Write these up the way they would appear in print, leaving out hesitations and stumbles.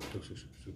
شوف.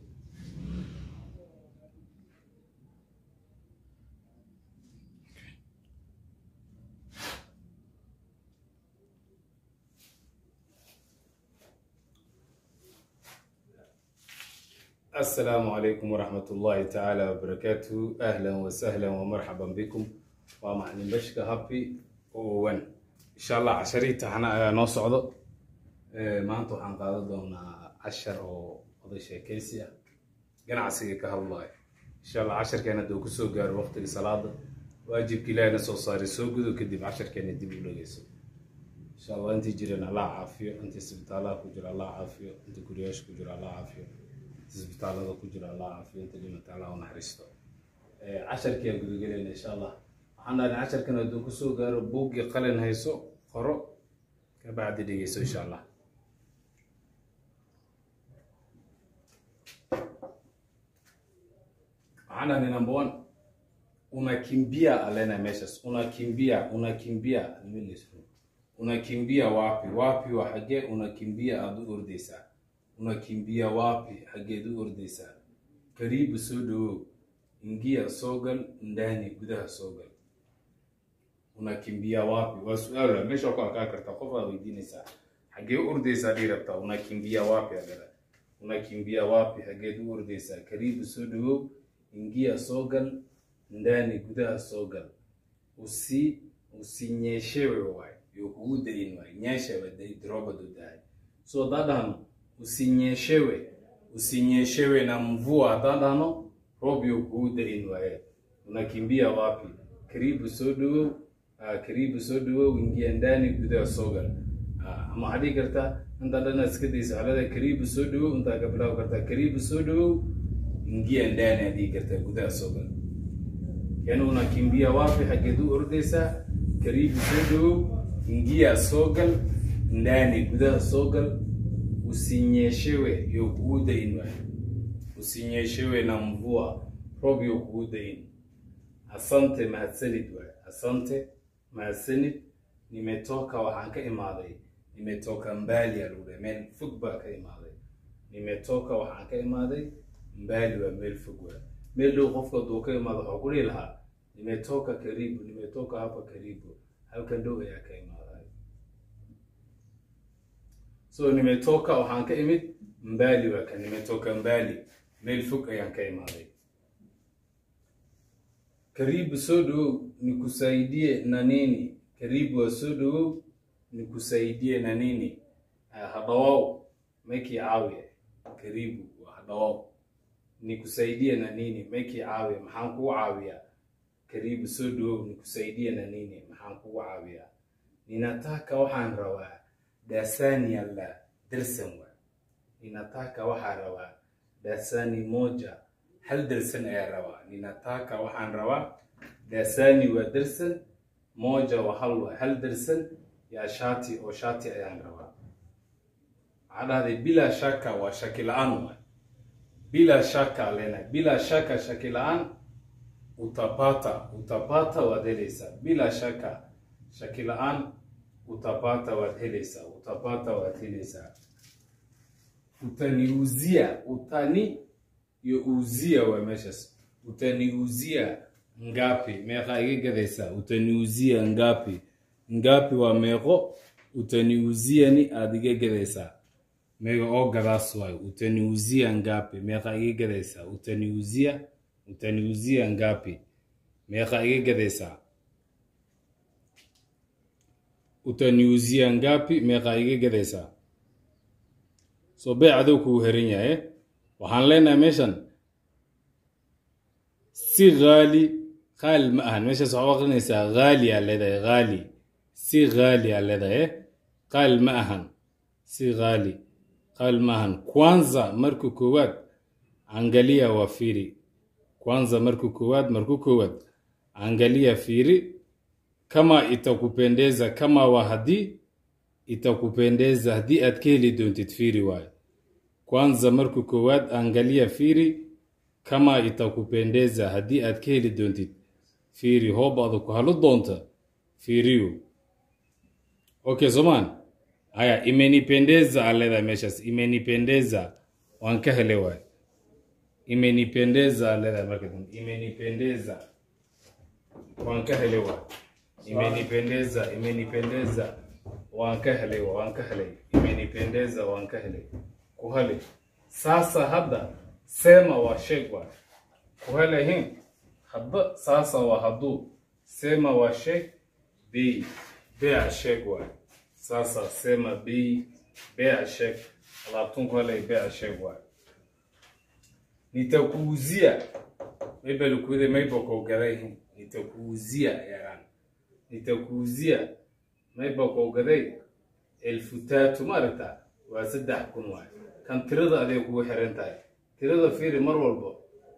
السلام عليكم ورحمة الله تعالى وبركاته. أهلا وسهلا ومرحبا بكم ومعلم بشكا هابي وين إن شاء الله عشرية حنا نوصعده ما أنتو حنقاضدونا عشر أو هذا شيء كيسيا جنا عسير كهالله إن شاء الله عشر كان دوك سوق جار وقت الصلاة واجب كلا نسوا صار سوق دو كدي عشر كان يدي بلوجيسو إن شاء الله أنت جيرنا الله عافية أنت سبتالله كجرا الله عافية أنت كرياش كجرا الله عافية isbitaalada ku jira Allah caafimaad iyo taala oo naxariisto casharkii gudu galay insha Allah waxaan dhahay casharkan haduu ku soo gaaro buuggii qalin hayso qoro ka baad dhigeyso insha Allah ana ni number 1 unakimbia alena meshes unakimbia nimelisho unakimbia wapi wa haje unakimbia adu ordeysa unakimbia wapi hageedu ordeysa karibu soo dhawo ingia soogal ndani gudaha soogal unakimbia wapi waa su'aal meesha ku arkaa karta qof aad weydiinaysa hagee ordeysa dirabta unakimbia wapi agara unakimbia wapi hageedu ordeysa karibu soo dhawo ingia soogal ndani gudaha soogal usinyeshewe waay yo kugu dayin waay nyeshewe day droba do daay so dadam usinyeshewe na mvua dadano robio kuuda inwae unakimbia wapi karibu soo dhawo ingia ndani gudaha soogal ama hadii karta inta dana iska daysa halada karibu soo dhawo inta ka bilaw karta karibu soo dhawo ingia ndani hadii karta gudaha soogal yani unakimbia wapi hageedu ordeysa karibu soo dhawo ingia soogal ndani gudaha soogal usinyeshewe yo kuuda inwa usinyeshewe na mvua robi yo kuuda in asante mahadsanid wa asante mahadsanid nimetoka waxaan ka imaaday nimetoka mbali ya lugha meel fog baa ka imaaday nimetoka waxaan ka imaaday mbali wa meel fog wa meel dhow qofka doo ka imaado waxa ku leeyahay nimetoka karibu nimetoka hapa karibu halkan dhow ayaa ka imaaday so nimetoka waxaan ka imid mbali waa kan nimetoka mbali meel fog ayaan ka imaaday karibu soo dhawo nikusaidie na nini karibu soo dhawo nikusaidie na nini hadawo meki caawiye karibu hadawo nikusaidie na nini meki caawiye maxaan ku caawiyaa karibu soo dhawo nikusaidie na nini maxaan ku caawiyaa ninataka waxaan rabaa dasani alla درسن ninataka waxa rabaa dasani moja hal درسن ay rabaa ninataka waxaan rabaa dasani wa درسن moja wa hal درسن ya shati oo shati ayaan rabaa adade bila shaka wa shakilaan bila shaka lena bila shaka shakilaan utapata wadelesa bila shaka shakilaan utapata wadelesa utaniuzia utani yo uzia wa meshas utaniuzia ngapi meeqa iga gadaysa utaniuzia ngapi wa meeqo utaniuzia ni aad iga gadaysa meeqa oo gadaas way utaniuzia ngapi meeqa iga gadaysa utaniuzia ngapi meeqa iga gadaysa utaniuzia ngapi meeqa iga gadaysa so beecadu ku herin yahay waxaan leenahay meeshan si qaal ma ahan meesha soo aqrinaysa ghali leedahay ghali si ghali leedahay qaal ma ahan si ghali qaal ma ahan kwanza markuu koowaad angalia wafiri kwanza markuu koowaad angalia firi kama itakupendeza kama wahadi itakupendeza hadii aad ka heli doontid firi waay kwanza markuu koowaad angalia firi kama itakupendeza hadii aad ka heli doontid firi hoobaadu ku halu doonta firiyo okay zoman haya imenipendeza aleda meshas imenipendeza waan ka helay waay imenipendeza leedahay marka dambe imenipendeza waan ka helay waay imenipendeza waan ka helay imenipendeza waan ka helay ku helay sasa hadda sema waa sheeg waay ku helahin hadda sasa waa hadu sema waa sheeg bea sheeg waay sasa sema bea sheeg alaabtun ku helay bea sheeg waay nitakuuzia mebelkude meyboko gaday nitakuuzia yaran nitakuuzia meyboko gaday 1300 marata waa 3000 waay kan tirada aday ku xiran tahay tirada fiiri mar walba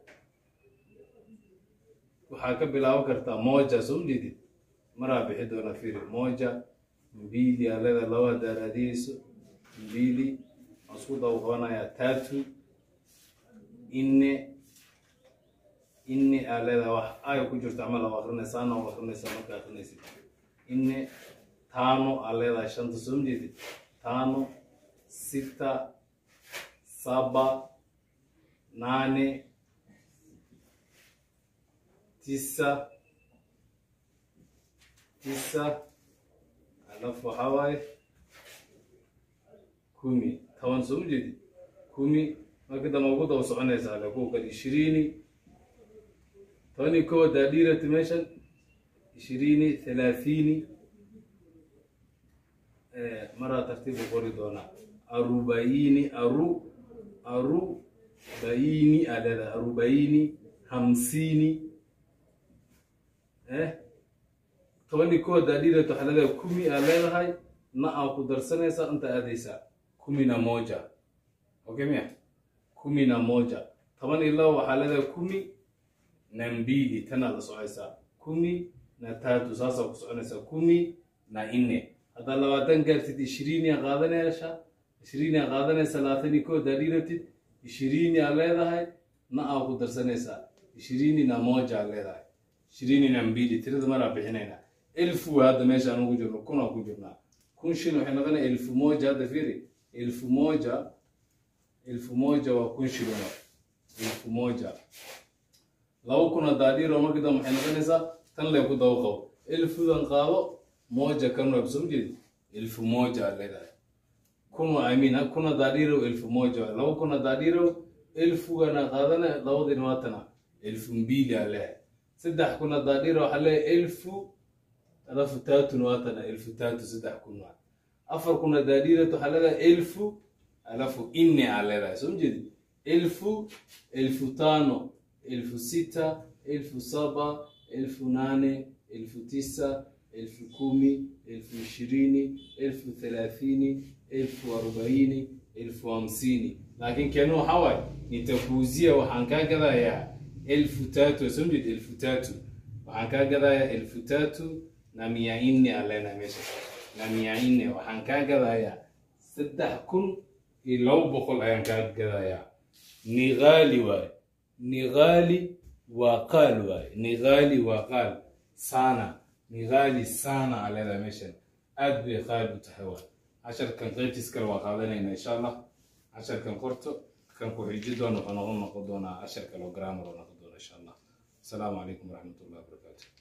waxa ka bilaaban kartaa moja soo jeedid mara bixi doona fiiri moja mbili alada lawa daradiiso mbili asku dawqanaya tatu inni alada wax ay ku jirto amal akhrinaysan oo akhrinaysan marka akhrinaysid inni tano alada shanta soo jeedid tano sita saba nane tisa alafu hawaii 10 tawan soo jeedid 10 marka dama ugu daw soconaysa la ku kali 20 tani ko daadira timeshan 20 30 mara tartibu qori doona arubaini baini alada arubaini 50 tani ko daadira to halada 10 aleedahay na ku darsanaysa inta aadaysa 11 okay miya 11 طبعا إلا وحالة 10 نمبيلي تنا لصعيسا 10 نتاتو ساسا وصعنيسا 10 نإني هذا لو أتنقرت 20 غادنا يا شا 20 غادنا 30 كو دليلتي 20 على هاي نأخذ درسنيسا 20 نموجة على هاي 20 نمبيلي تريد مرة بحنينا 1000 هذا ماشي أنا وجرنا كنا وجرنا كون شنو إحنا قلنا 1000 موجة هذا فيري 1000 موجة 1000 موجة وكون شنو 1000 موجة لو كنا داريرو ما كده محنقنيسا تنلا يكون دوقو 1000 دنقاو موجة كانوا بسوجي 1000 موجة على هاي كنا أمين كنا داريرو 1000 موجة لو كنا داريرو 1000 أنا قادنا لو دينواتنا 1000 مبيلي عليه سدح كنا داريرو عليه 1000 ألف تاتو نواتنا 1000 تاتو سدح كنا أفر كنا داريرو عليه 1000 ألف إني عليه سوجي 1000 1000 تانو 1000 ستة 1000 سبعة 1000 ناني 1000 تسعة 1000 كومي 1000 20 1000 30 1000 40 1000 50 لكن كانوا حواي نتفوزية وحنكا كذا يا 1000 تاتو سمجد 1000 تاتو وحنكا كذا يا 1000 تاتو نميا إني علينا ماشي نميا إني وحنكا كذا يا سدح كن لو بقول حنكا كذا يا نغالي واي نغالي وقال واي نغالي وقال سانا نغالي سانا على هذا ميشن أدبي خالد وتحوال عشر كان غيرتي سكر وقالنا إن شاء الله عشر كان قرطو كان كوي جدا ونقضونا 10 كيلوغرام ونقضونا إن شاء الله. السلام عليكم ورحمة الله وبركاته.